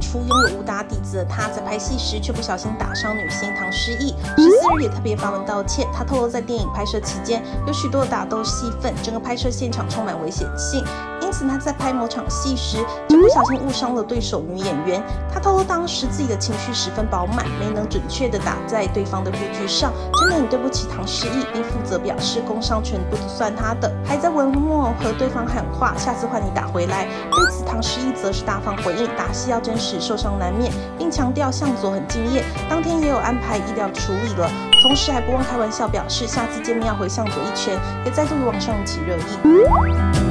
出，拥有武打底子的他，在拍戏时却不小心打伤女星唐诗逸。14日也特别发文道歉，他透露在电影拍摄期间有许多打斗戏份，整个拍摄现场充满危险性，因此他在拍某场戏时就不小心误伤了对手女演员。他透露当时自己的情绪十分饱满，没能准确的打在对方的护具上，真的很对不起唐诗逸，并负责表示工伤全部都算他的，还在文末和对方喊话，下次换你打回来。对此唐诗逸则是大方回应，打戏要真实，受伤难免，并强调向佐很敬业，当天也有安排医疗处理了，同时还不忘开玩笑表示下次见面要回向佐一拳，也再度与网上引起热议。